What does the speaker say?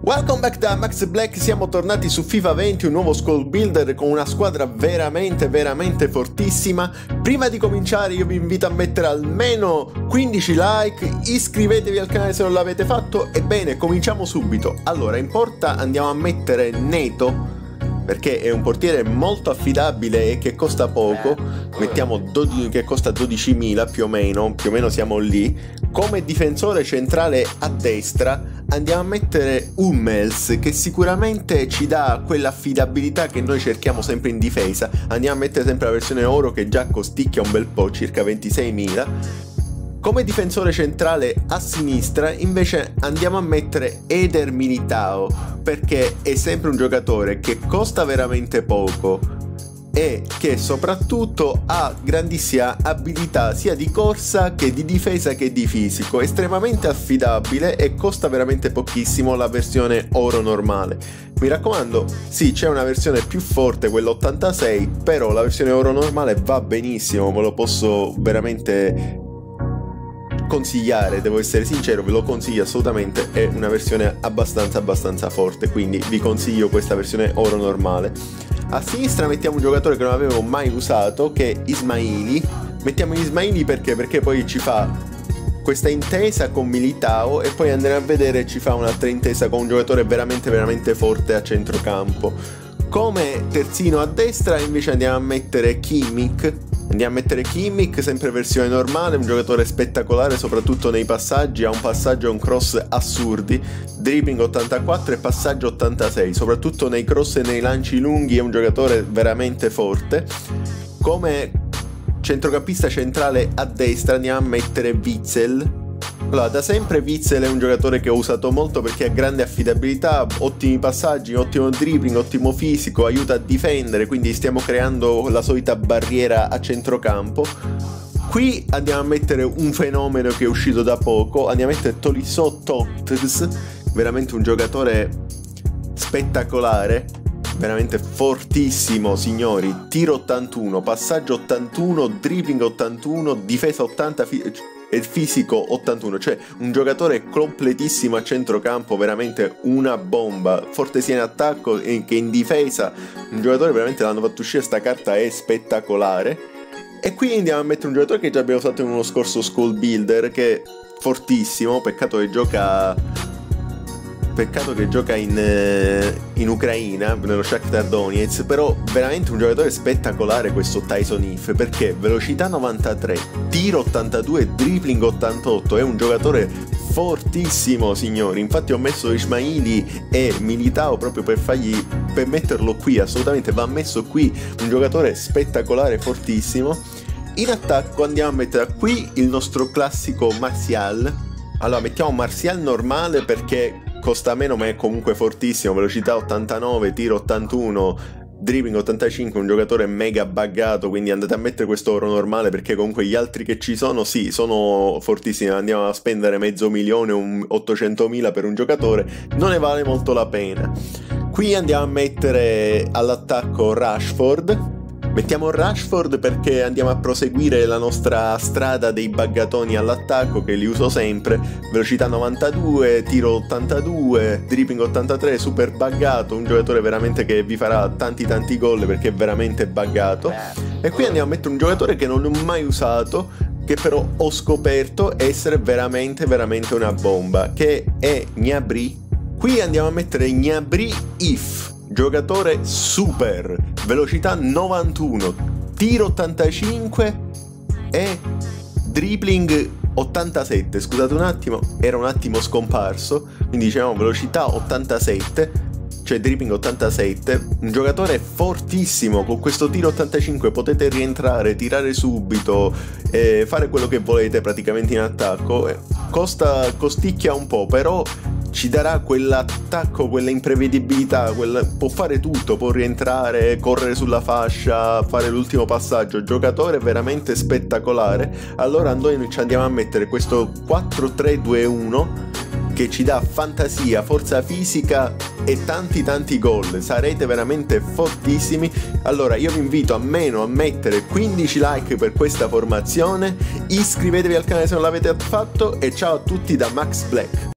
Welcome back da Max Black, siamo tornati su FIFA 20, un nuovo Squad Builder con una squadra veramente fortissima. Prima di cominciare io vi invito a mettere almeno 15 like, iscrivetevi al canale se non l'avete fatto. Ebbene, cominciamo subito. Allora, in porta andiamo a mettere Neto, perché è un portiere molto affidabile e che costa poco. Mettiamo che costa 12.000 più o meno siamo lì. Come difensore centrale a destra andiamo a mettere Hummels, che sicuramente ci dà quell'affidabilità che noi cerchiamo sempre in difesa. Andiamo a mettere sempre la versione oro, che già costicchia un bel po', circa 26.000. Come difensore centrale a sinistra invece andiamo a mettere Eder Militao, perché è sempre un giocatore che costa veramente poco e che soprattutto ha grandissima abilità sia di corsa che di difesa che di fisico, estremamente affidabile e costa veramente pochissimo la versione oro normale. Mi raccomando, sì, c'è una versione più forte, quella 86, però la versione oro normale va benissimo, me lo posso veramente consigliare, devo essere sincero, ve lo consiglio assolutamente, è una versione abbastanza forte, quindi vi consiglio questa versione oro normale. A sinistra mettiamo un giocatore che non avevo mai usato, che è Ismaili. Mettiamo Ismaili perché poi ci fa questa intesa con Militao e poi andremo a vedere, ci fa un'altra intesa con un giocatore veramente forte a centrocampo. Come terzino a destra invece andiamo a mettere Kimmich. Sempre versione normale, un giocatore spettacolare soprattutto nei passaggi, ha un passaggio e un cross assurdi, dribbling 84 e passaggio 86, soprattutto nei cross e nei lanci lunghi è un giocatore veramente forte. Come centrocampista centrale a destra andiamo a mettere Witsel. Allora, da sempre Witsel è un giocatore che ho usato molto perché ha grande affidabilità, ottimi passaggi, ottimo dribbling, ottimo fisico, aiuta a difendere, quindi stiamo creando la solita barriera a centrocampo. Qui andiamo a mettere un fenomeno che è uscito da poco, andiamo a mettere Tolisso Totals, veramente un giocatore spettacolare, veramente fortissimo, signori. Tiro 81, passaggio 81, dribbling 81, difesa 80 e fisico 81, cioè un giocatore completissimo a centrocampo, veramente una bomba, forte sia in attacco che in difesa, un giocatore veramente, l'hanno fatto uscire, sta carta è spettacolare. E qui andiamo a mettere un giocatore che già abbiamo usato in uno scorso Squad Builder, che è fortissimo, peccato che gioca in Ucraina, nello Shakhtar Donetsk, però veramente un giocatore spettacolare questo Tyson If, perché velocità 93, tiro 82, dribbling 88, è un giocatore fortissimo, signori. Infatti ho messo Ismaili e Militao proprio per metterlo qui, assolutamente va messo qui, un giocatore spettacolare, fortissimo. In attacco andiamo a mettere qui il nostro classico Martial. Allora mettiamo Martial normale perché costa meno ma è comunque fortissimo, velocità 89, tiro 81, dribbling 85, un giocatore mega buggato, quindi andate a mettere questo oro normale perché comunque gli altri che ci sono, sì, sono fortissimi, andiamo a spendere mezzo milione, 800.000 per un giocatore, non ne vale molto la pena. Qui andiamo a mettere all'attacco Rashford. Mettiamo Rashford perché andiamo a proseguire la nostra strada dei buggatoni all'attacco, che li uso sempre. Velocità 92, tiro 82, dribbling 83, super buggato, un giocatore veramente che vi farà tanti gol perché è veramente buggato. E qui andiamo a mettere un giocatore che non ho mai usato, che però ho scoperto essere veramente una bomba, che è Gnabry. Qui andiamo a mettere Gnabry If, giocatore super, velocità 91, tiro 85 e dribbling 87, scusate un attimo, era un attimo scomparso, quindi diciamo velocità 87, cioè dribbling 87, un giocatore fortissimo, con questo tiro 85 potete rientrare, tirare subito, fare quello che volete praticamente in attacco, costicchia un po', però ci darà quell'attacco, quella imprevedibilità, può fare tutto, può rientrare, correre sulla fascia, fare l'ultimo passaggio, giocatore veramente spettacolare. Allora noi ci andiamo a mettere questo 4-3-2-1 che ci dà fantasia, forza fisica e tanti gol, sarete veramente fortissimi. Allora io vi invito a mettere 15 like per questa formazione, iscrivetevi al canale se non l'avete fatto e ciao a tutti da Max Black.